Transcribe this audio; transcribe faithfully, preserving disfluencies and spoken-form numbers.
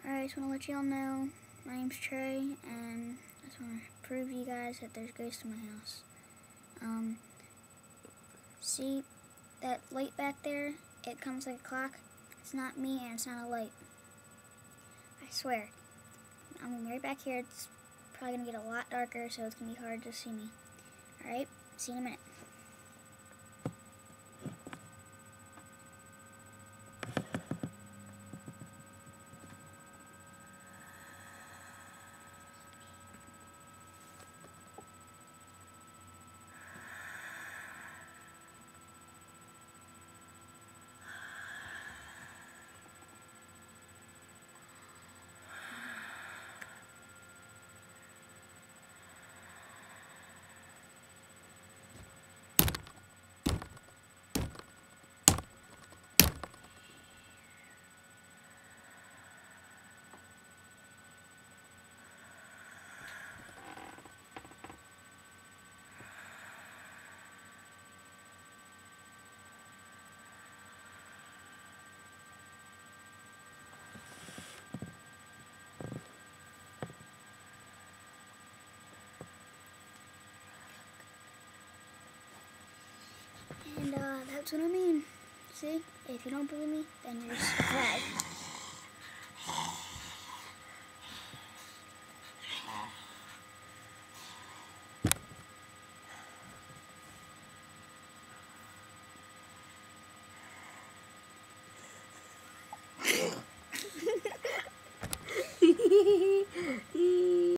Alright, I just want to let y'all know, my name's Trey, and I just want to prove to you guys that there's ghosts in my house. Um, see that light back there? It comes like a clock. It's not me, and it's not a light. I swear. I'm right back here. It's probably going to get a lot darker, so it's going to be hard to see me. Alright, see you in a minute. And uh, that's what I mean. See? If you don't believe me, then you're surprised.